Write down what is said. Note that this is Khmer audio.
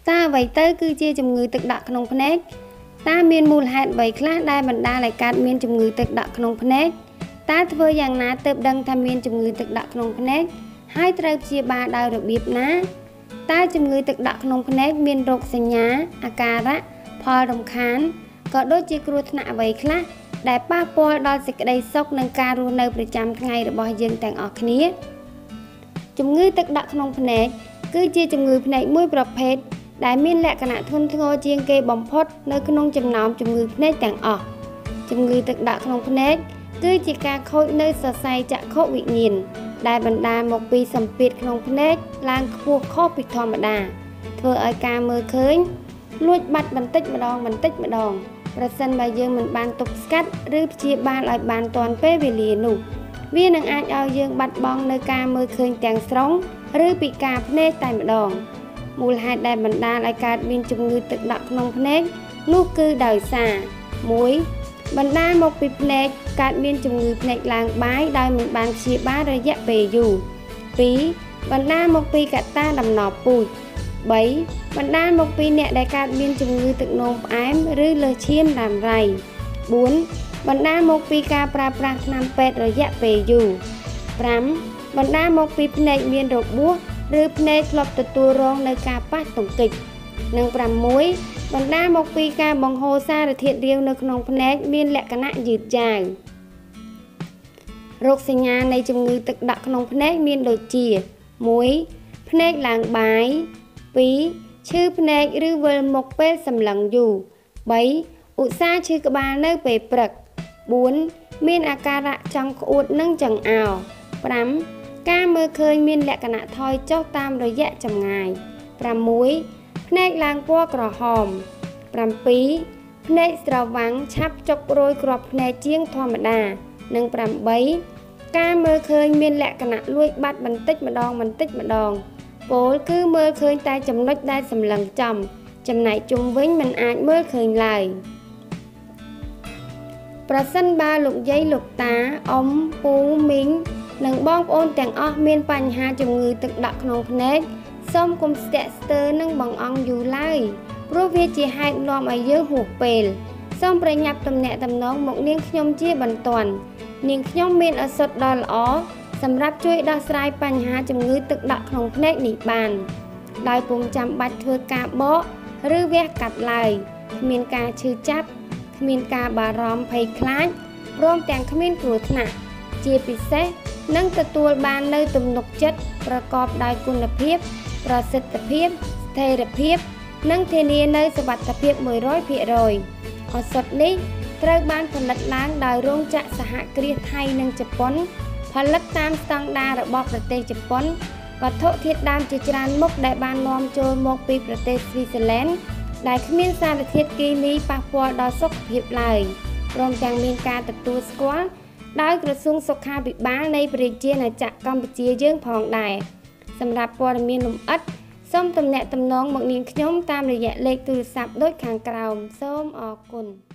តាអ្វីទៅគឺជាជំងឺទឹកដក់ក្នុងភ្នែកតាមានមូលហេតុអ្វីខ្លះដែលបណ្ដាលឲ្យកើតមានជំងឺទឹកដក់ក្នុងភ្នែកតាធ្វើយ៉ាងណាទើបដឹងថាមានជំងឺទឹកដក់ក្នុងភ្នែកហើយត្រូវព្យាបាលដោយរបៀបណាតើជំងឺទឹកដក់ក្នុងភ្នែកមានរោគសញ្ញាអាការៈផលរំខានក៏ដូចជាគ្រោះថ្នាក់អ្វីខ្លះដែលប៉ះពាល់ដល់សេចក្តីសុខនិងការរស់នៅប្រចាំថ្ងៃរបស់យើងទាំងអស់គ្នាជំងឺទឹកដក់ក្នុងភ្នែកគឺជាជំងឺភ្នែកមួយប្រភេទដែលមានលក្ខណៈធ្ងន់ធ្ងរជាងគេបំផុតនៅក្នុងចំណោមជំងឺភ្នែកទាំងអស់ជំងឺទឹកដក់ក្នុងភ្នែកគឺជាការខូចនៅសរសៃចក្ខុវិញ្ញាណដែលបណ្ដាលមកពីសម្ពាធក្នុងភ្នែកឡើងខ្ពស់ខុសពីធម្មតាធ្វើឲ្យការមើលឃើញលួចបាត់បន្តិចម្ដងប្រសិនបើយើងមិនបានទប់ស្កាត់ឬព្យាបាលឲ្យបានទាន់ពេលវេលានោះវានឹងអាចឲ្យយើងបាត់បង់នៅការមើលឃើញទាំងស្រុងឬពិការភ្នែកតែម្ដងមូលហេតុដែលបណ្ដាលឲ្យកើតមានជំងឺទឹកដក់ក្នុងភ្នែកនោះគឺដោយសារ1បណ្ដាលមកពីភ្នែកកើតមានជំងឺភ្នែកឡើងបាយដោយមិនបានព្យាបាលរយៈពេលយូរ2បណ្ដាលមកពីកត្តាដំណពូជ3បណ្ដាលមកពីអ្នកដែលកើតមានជំងឺទឹកនោមផ្អែមឬលើសឈាមរ៉ាំរ៉ៃ4បណ្ដាលមកពីការប្រើប្រាស់ថ្នាំពេទ្យរយៈពេលយូរ5បណ្ដាលមកពីភ្នែកមានរបួសឬភ្នែកធ្លាប់ទទួលរងនៅការប៉ះទង្គិចនិង6បណ្ដាលមកពីការបង្ហូរសារធាតុរាវនៅក្នុងភ្នែកមានលក្ខណៈយឺតយ៉ាវរោគសញ្ញានៃជំងឺទឹកដក់ក្នុងភ្នែកមានដូចជា1ភ្នែកឡើងបាយ2ឈឺភ្នែកឬវិលមុខពេលសម្លឹងយូរ3ឧស្សាហ៍ឈឺក្បាលនៅពេលព្រឹក4មានអាការៈចង់ក្អួតនិងចង្អោរ5ការមើលឃើញមានលក្ខណៈថយចុះតាមរយៈចម្ងាយ6ភ្នែកឡើងពណ៌ក្រហម7ភ្នែកស្រវាំងឆាប់ចុករយគ្រាប់ភ្នែកជាងធម្មតានិង8ការមើលឃើញមានលក្ខណៈលួចបាត់បន្តិចម្ដងពោលគឺមើលឃើញតែចំណុចដែលសម្លឹងចំចំណែកជុំវិញមិនអាចមើលឃើញឡើយប្រសិនបើលោកយាយលោកតាអ៊ំពូមីងនិងបងប្អូនទាំងអស់មានបញ្ហាជំងឺទឹកដក់ក្នុងភ្នែកសូមកុំស្ទាក់ស្ទើរនិងបង្អង់យូរឡើយព្រោះវាជាហេតុនាំឲ្យយើងហួសពេលសូមប្រញាប់ទំនាក់ទំនងមកនាងខ្ញុំជាបន្ទាន់នាងខ្ញុំមានឱសថដ៏ល្អសម្រាប់ជួយដោះស្រាយបញ្ហាជំងឺទឹកដក់ក្នុងភ្នែកនេះបានដោយពុំចាំបាច់ធ្វើការបកឬវះកាត់ឡើយគ្មានការឈឺចាប់គ្មានការបារម្ភភ័យខ្លាចព្រមទាំងគ្មានគ្រោះថ្នាក់ជាពិសេសនឹងទទួលបាននូវទំនុកចិត្តប្រកបដោយគុណភាពប្រសិទ្ធភាពស្ថិរភាពនិងធានានូវសុវត្ថិភាព 100% ឱសថនេះត្រូវបានផលិតឡើងដោយរោងចក្រសហគ្រាសថៃនិងជប៉ុនផលិតតាមស្តង់ដាររបស់ប្រទេសជប៉ុនវត្ថុធាតុដើមជាច្រើនមុខដែលបាននាំចូលមកពីប្រទេសស្វីស័រឡែនដែលគ្មានសារធាតុគីមីប៉ះពាល់ដល់សុខភាពឡើយព្រមទាំងមានការទទួលស្គាល់ដោយក្រសួងសុខាភិបាលនៃប្រជាណាចក្រកម្ពុជាយើងផងដែរសម្រាប់ព័ត៌មានលម្អិតសូមទំនាក់ទំនងមកនាងខ្ញុំតាមរយៈលេខទូរស័ព្ទដូចខាងក្រោមសូមអរគុណ